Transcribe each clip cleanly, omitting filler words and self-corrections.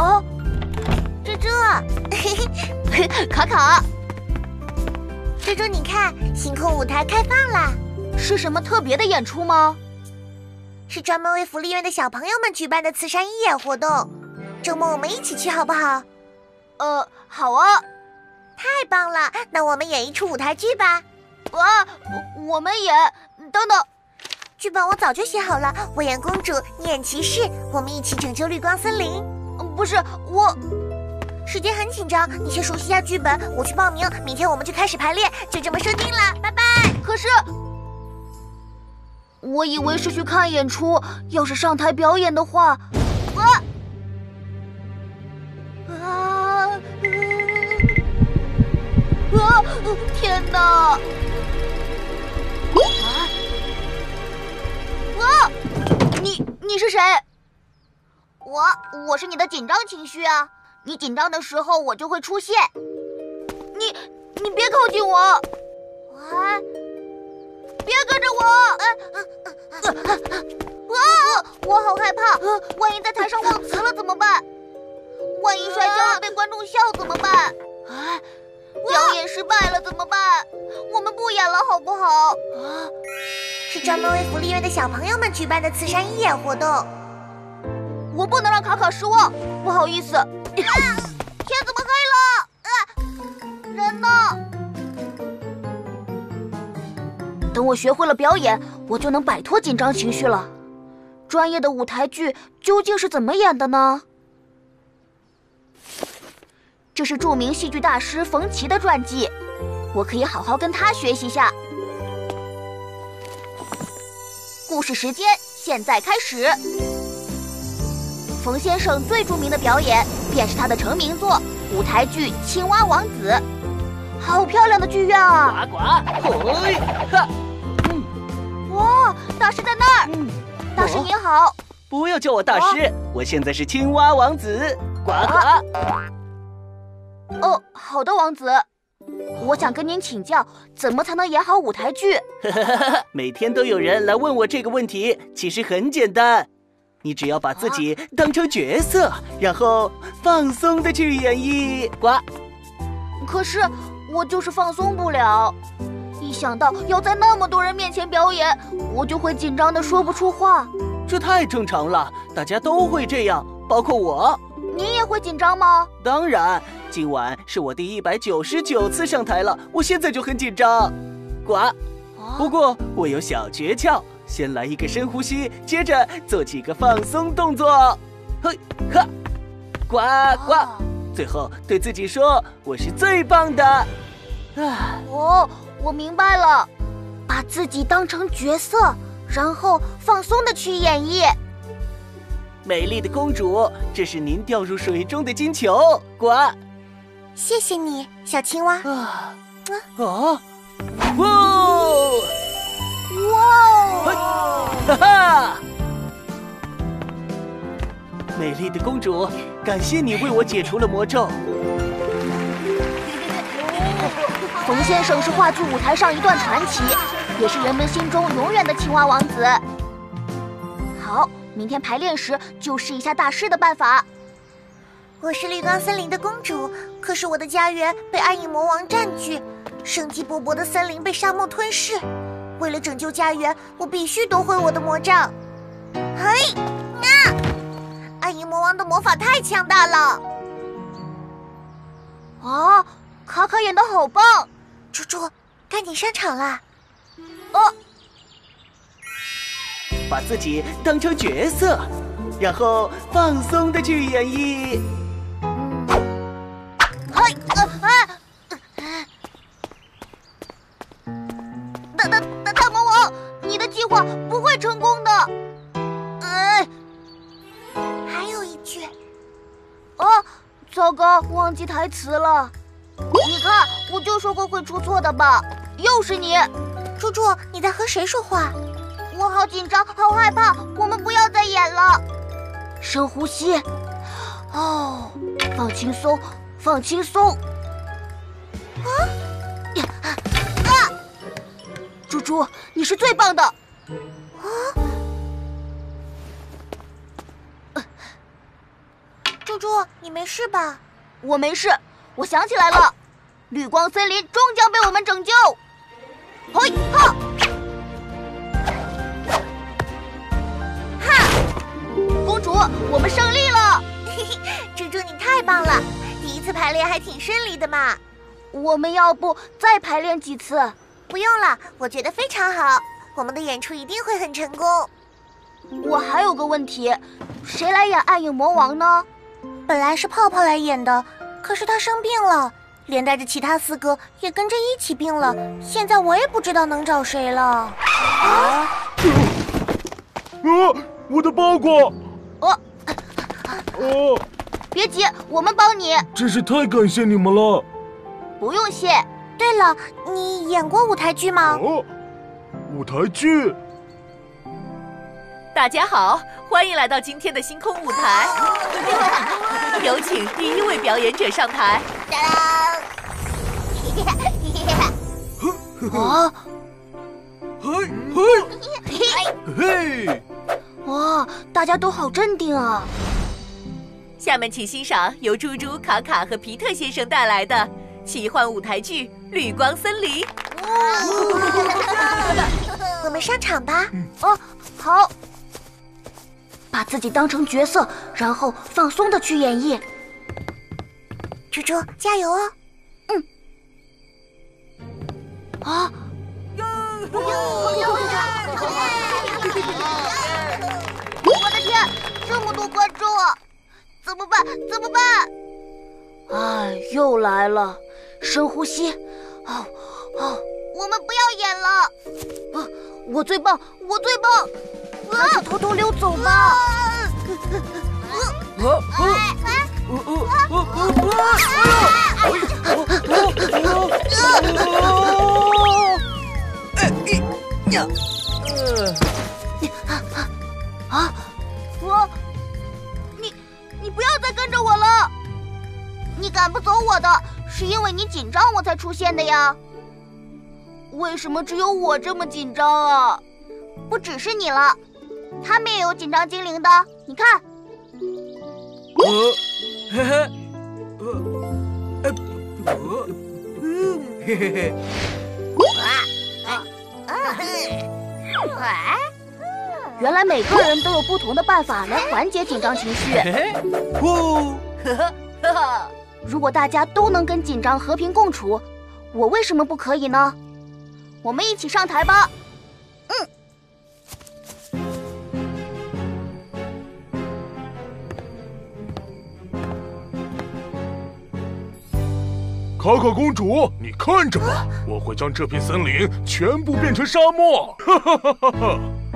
哦， 猪猪， 卡卡， 猪猪，你看，星空舞台开放啦！ 是什么特别的演出吗？ 是专门为福利院的小朋友们举办的慈善义演活动。周末我们一起去好不好？ 好啊。 太棒了，那我们演一出舞台剧吧。 啊，我们演。等等， 剧本我早就写好了，我演公主，你演骑士，我们一起拯救绿光森林。 不是我， 时间很紧张，你先熟悉一下剧本，我去报名，明天我们就开始排练，就这么说定了，拜拜。 可是，我以为是去看演出，要是上台表演的话，天哪！你是谁？我是你的紧张情绪啊！你紧张的时候，我就会出现。你别靠近我！别跟着我！我好害怕，万一在台上忘词了怎么办？万一摔跤了被观众笑怎么办？表演失败了怎么办？我们不演了好不好？ 是专门为福利院的小朋友们举办的慈善义演活动。 我不能让卡卡失望，不好意思。天怎么黑了？人呢？等我学会了表演，我就能摆脱紧张情绪了。专业的舞台剧究竟是怎么演的呢？这是著名戏剧大师冯奇的传记，我可以好好跟他学习下。故事时间现在开始。冯先生最著名的表演便是他的成名作舞台剧《青蛙王子》。好漂亮的剧院啊！ 呱呱，嘿，哈， 哇，大师在那儿！大师您好。 不要叫我大师，我现在是青蛙王子，呱呱。 哦，好的，王子。我想跟您请教，怎么才能演好舞台剧？ 每天都有人来问我这个问题，其实很简单，你只要把自己当成角色，然后放松的去演绎。呱。 可是我就是放松不了，一想到要在那么多人面前表演，我就会紧张的说不出话。 这太正常了，大家都会这样，包括我。 你也会紧张吗？ 当然。今晚是我第199次上台了，我现在就很紧张。呱！不过我有小诀窍，先来一个深呼吸，接着做几个放松动作。嘿，哈，呱呱！最后对自己说：“我是最棒的。” 我明白了，把自己当成角色，然后放松的去演绎。 美丽的公主，这是您掉入水中的金球。呱！ 谢谢你，小青蛙。 哇！哈哈！美丽的公主，感谢你为我解除了魔咒。 冯先生是话剧舞台上一段传奇，也是人们心中永远的青蛙王子。好，明天排练时就试一下大师的办法。 我是绿光森林的公主，可是我的家园被暗影魔王占据，生机勃勃的森林被沙漠吞噬。为了拯救家园，我必须夺回我的魔杖。嘿，暗影魔王的魔法太强大了！ 卡卡演得好棒！ 猪猪，该你上场啦！ 把自己当成角色，然后放松的去演绎。 大魔王，你的计划不会成功的。 还有一句。 糟糕，忘记台词了。你看，我就说过会出错的吧？又是你， 猪猪，你在和谁说话？ 我好紧张，好害怕，我们不要再演了。深呼吸，放轻松，放轻松。猪猪，你是最棒的。 猪猪， 猪，你没事吧？ 我没事，我想起来了，绿光森林终将被我们拯救。嘿哈！哈！公主，我们胜利了！ 嘿嘿，猪猪你太棒了，第一次排练还挺顺利的嘛。 我们要不再排练几次？ 不用了，我觉得非常好，我们的演出一定会很成功。 我还有个问题，谁来演暗影魔王呢？ 本来是泡泡来演的，可是他生病了，连带着其他4个也跟着一起病了。现在我也不知道能找谁了。 我的包裹！ 别急，我们帮你。 真是太感谢你们了。 不用谢。 对了，你演过舞台剧吗？ 舞台剧。 大家好，欢迎来到今天的星空舞台。有请第一位表演者上台。 啊！ 嘿！ 哇，大家都好镇定啊！ 下面请欣赏由猪猪、卡卡和皮特先生带来的奇幻舞台剧《绿光森林》。 我们上场吧。 好。把自己当成角色，然后放松的去演绎。 猪猪，加油哦！ 我的天，这么多观众啊！怎么办？怎么办？哎，又来了。深呼吸。我们不要演了。我最棒，我最棒！还是偷偷溜走吧。你不要再跟着我了！你赶不走我的，是因为你紧张我才出现的呀。为什么只有我这么紧张啊？不只是你了，他们也有紧张精灵的。你看，原来每个人都有不同的办法来缓解紧张情绪。如果大家都能跟紧张和平共处，我为什么不可以呢？我们一起上台吧。 卡卡公主，你看着吧，我会将这片森林全部变成沙漠！哈哈哈哈哈！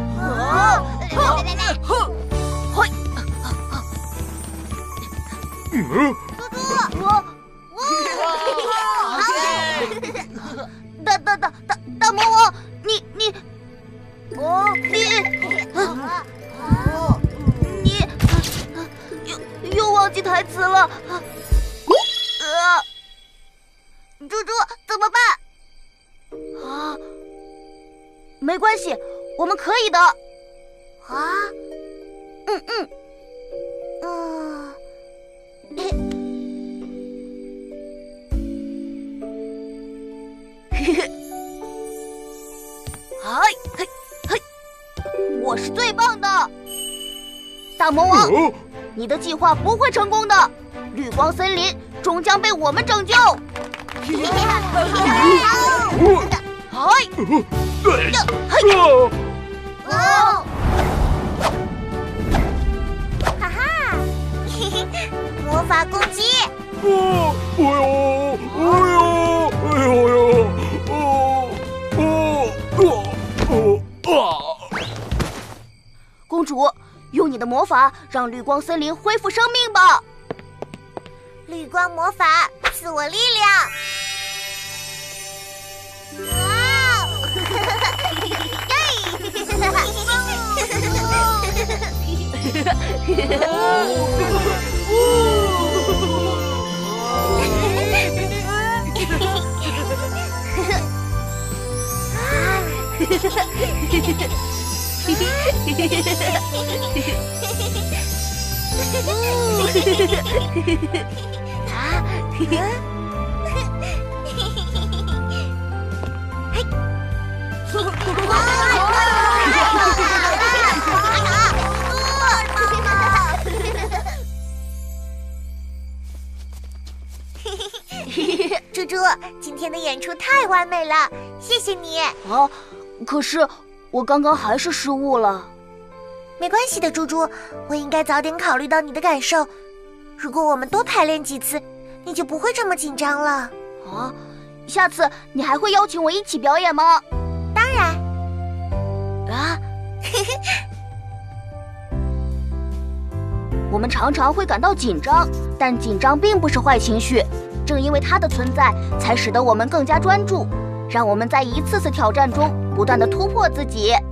大魔王，你又忘记台词了。猪猪怎么办？没关系，我们可以的。我是最棒的，大魔王，你的计划不会成功的，绿光森林终将被我们拯救。 魔法攻击！ 公主，用你的魔法让绿光森林恢复生命吧！ 绿光魔法赐我力量！ 猪猪，今天的演出太完美了，谢谢你。 啊，可是我刚刚还是失误了。 没关系的，猪猪，我应该早点考虑到你的感受。如果我们多排练几次，你就不会这么紧张了。 啊，下次你还会邀请我一起表演吗？ 当然。 啊，我们常常会感到紧张，但紧张并不是坏情绪。正因为它的存在，才使得我们更加专注，让我们在一次次挑战中不断地突破自己。